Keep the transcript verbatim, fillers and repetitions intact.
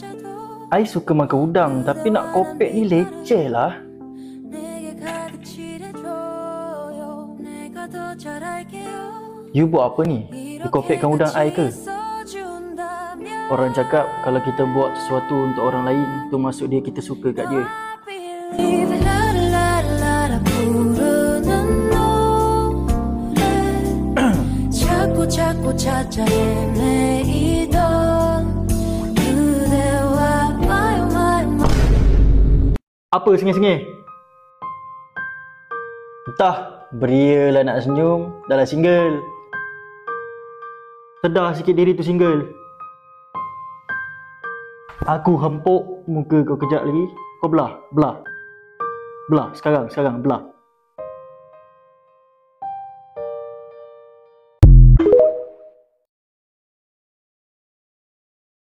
I suka makan udang, tapi nak kopek ni leceh lah. You buat apa ni? You kopekkan udang I ke? Orang cakap kalau kita buat sesuatu untuk orang lain, tu maksud dia kita suka kat dia. Apa sengih-sengih? Entah, beria lah nak senyum, dah lah single. Sedar sikit diri tu single. Aku hempuk muka kau kejap lagi. Kau belah, belah. Belah, sekarang, sekarang, belah.